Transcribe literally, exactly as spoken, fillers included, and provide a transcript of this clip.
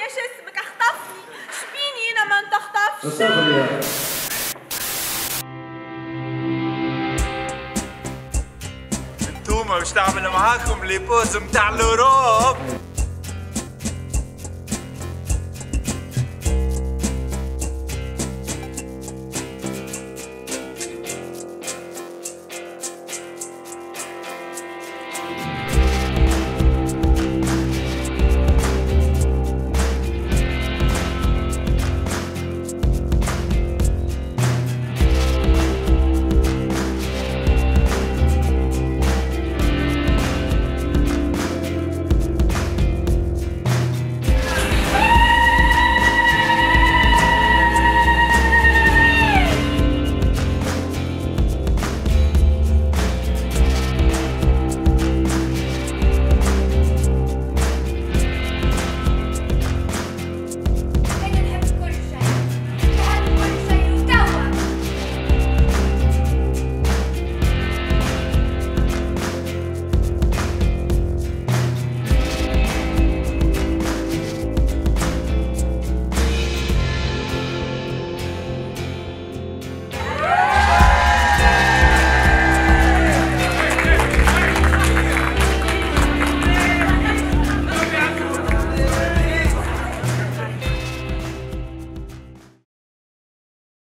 يا جسمك اخطفني، شبيني انا ما انت اخطفش. انتوما مش تعمل معاكم لي بوز متاع الاوروب.